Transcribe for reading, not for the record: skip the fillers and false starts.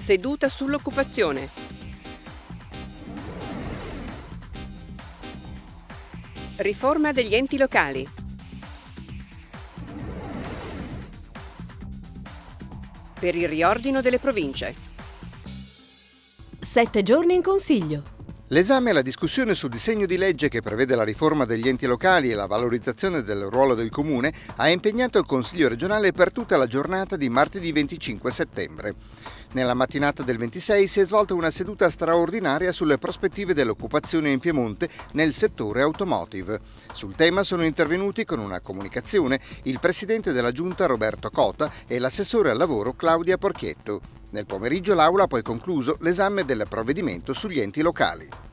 Seduta sull'occupazione. Riforma degli enti locali. Per il riordino delle province. 7 giorni in Consiglio. L'esame e la discussione sul disegno di legge che prevede la riforma degli enti locali e la valorizzazione del ruolo del Comune ha impegnato il Consiglio regionale per tutta la giornata di martedì 25 settembre. Nella mattinata del 26 si è svolta una seduta straordinaria sulle prospettive dell'occupazione in Piemonte nel settore automotive. Sul tema sono intervenuti con una comunicazione il presidente della Giunta Roberto Cota e l'assessore al lavoro Claudia Porchietto. Nel pomeriggio l'Aula ha poi concluso l'esame del provvedimento sugli enti locali.